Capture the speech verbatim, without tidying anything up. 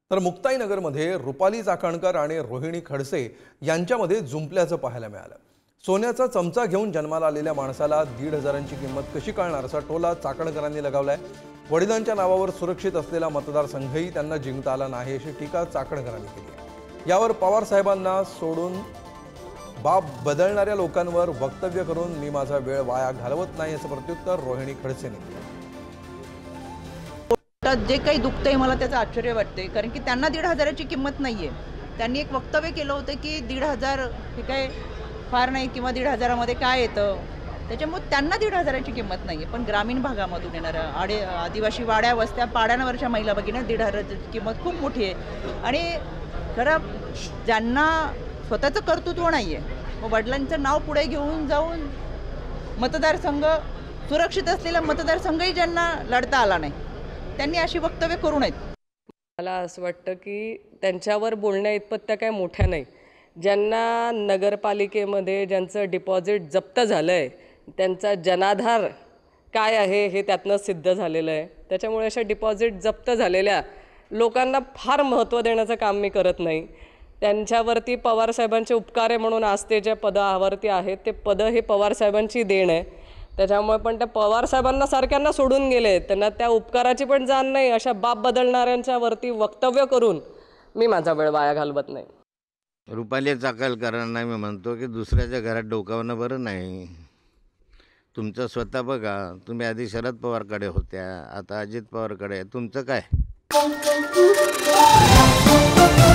तर मुक्ताईनगरमध्ये रुपाली चाकणकर आणि रोहिणी खडसे यांच्यामध्ये जुंपल्याचं पाहायला मिळालं। सोन्याचा चमचा घेऊन जन्माला आलेल्या माणसाला दीड हजारांची किंमत कशी कळणार असा टोला चाकणकरांनी लगावलाय। वडिलांच्या नावावर सुरक्षित असलेला मतदारसंघही त्यांना जिंकता आला नाही अशी टीका चाकणकरांनी केली आहे। यावर पवार साहेबांना सोडून बाप बदलणाऱ्या लोकांवर वक्तव्य करून मी माझा वेळ वाया घालवत नाही असं प्रत्युत्तर रोहिणी खडसेंनी दिलं। जे काही दुखतंय मला त्याचं आश्चर्य वाटते, कारण की त्यांना दीड हजाराची किंमत नाही आहे। त्यांनी एक वक्तव्य केलं होतं की दीड हजार हे काय फार नाही किंवा दीड हजारामध्ये काय येतं, त्याच्यामुळे त्यांना दीड हजाराची किंमत नाही आहे। पण ग्रामीण भागामधून येणाऱ्या आडे आदिवासी वाड्या वस्त्या पाड्यांवरच्या महिला भगिनी दीड हजाराची किंमत खूप मोठी आहे। आणि खरं ज्यांना स्वतःचं कर्तृत्व नाही आहे, मग वडिलांचं नाव पुढे घेऊन जाऊन मतदारसंघ सुरक्षित असलेला मतदारसंघही ज्यांना लढता आला नाही, त्यांनी अशी वक्तव्य करू नयेत। मला असं वाटतं की त्यांच्यावर बोलण्या इतपत काय मोठ्या नाही। ज्यांना नगरपालिकेमध्ये ज्यांचं डिपॉझिट जप्त झालं आहे, त्यांचा जनाधार काय आहे हे त्यातनं सिद्ध झालेलं आहे। त्याच्यामुळे अशा डिपॉझिट जप्त झालेल्या लोकांना फार महत्त्व देण्याचं काम मी करत नाही। त्यांच्यावरती पवारसाहेबांचे उपकार आहे म्हणून आज ते ज्या पदावरती आहेत ते पद हे पवारसाहेबांची देण आहे। त्याच्यामुळे पण त्या पवारसाहेबांना सारख्यांना सोडून गेले, त्यांना त्या उपकाराची पण जाण नाही। अशा बाप बदलणाऱ्यांच्या वरती वक्तव्य करून मी माझा वेळ वाया घालवत नाही। रुपाली चाकणकरांना मी म्हणतो की दुसऱ्याच्या घरात डोकावणं बरं नाही। तुमचं स्वतः बघा, तुम्ही आधी शरद पवारकडे होत्या, आता अजित पवारकडे, तुमचं काय?